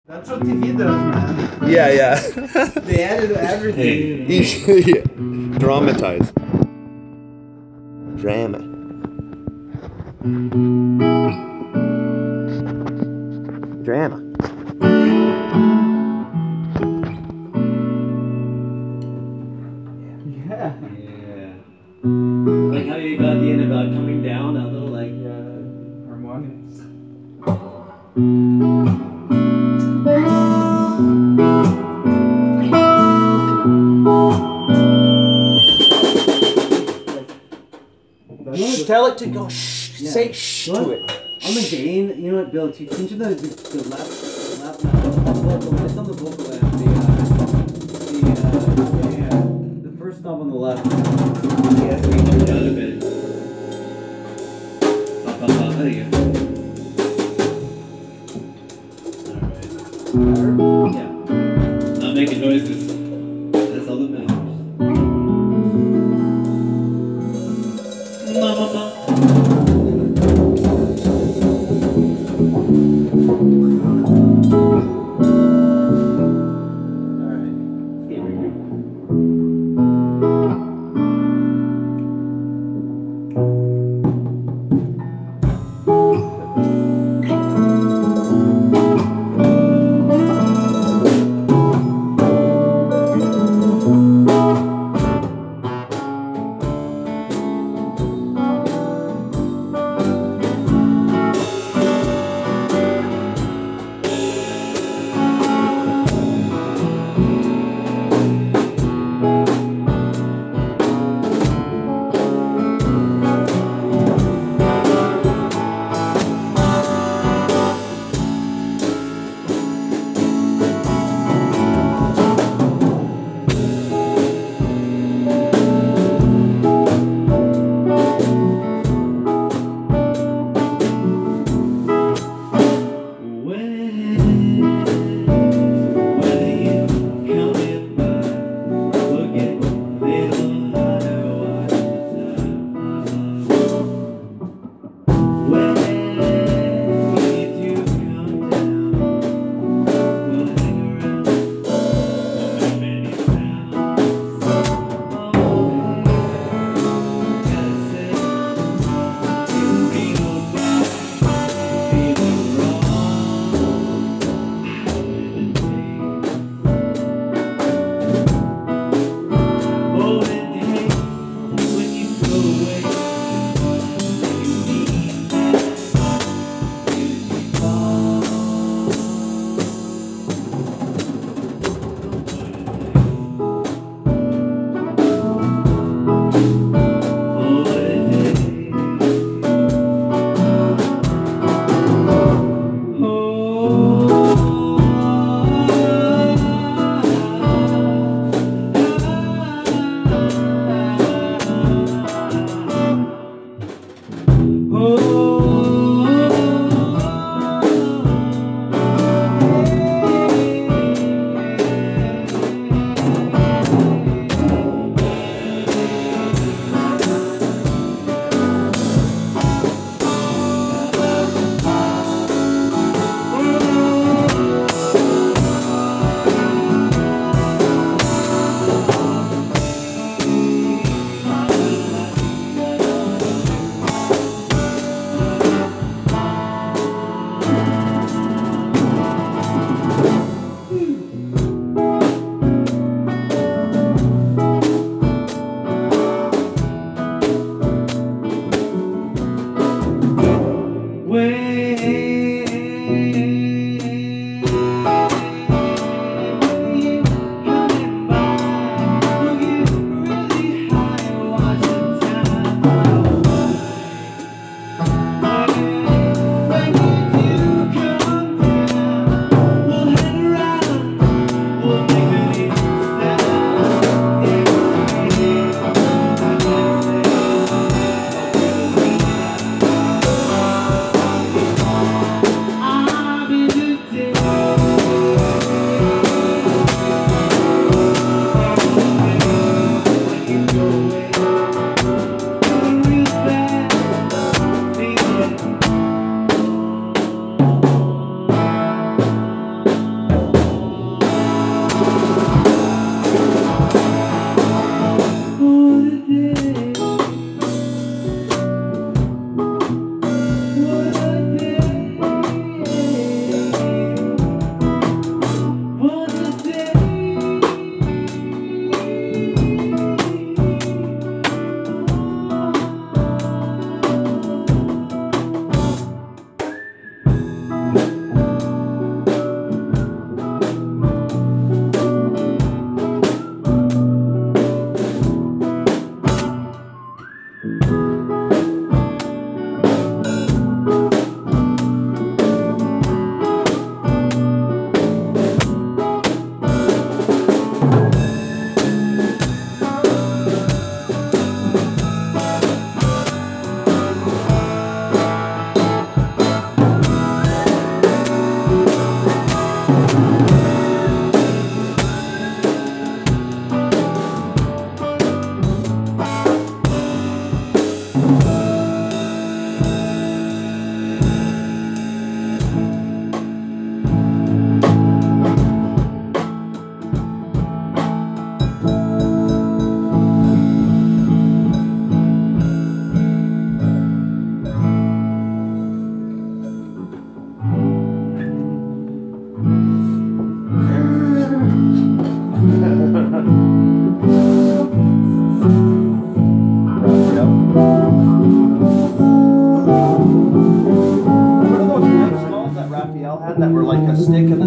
That's what TV does, man. Yeah, yeah. They added everything. Yeah. Dramatize. Drama. Drama. Yeah. Yeah. Like how you got the end about coming down, a little like Harmonics. Shh, tell it to go. Shh. Yeah. Say shh to it. On the gain, you know what, Bill? Change the left. It's on the vocal end. The first knob on the left. Yeah, so you turn down a bit. There you go. Alright. Yeah. Not making noises. That's all that matters. Mama.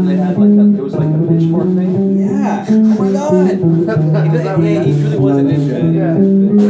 and they had it was like a pitchfork thing. Yeah. Oh my god. He truly was a ninja. Yeah.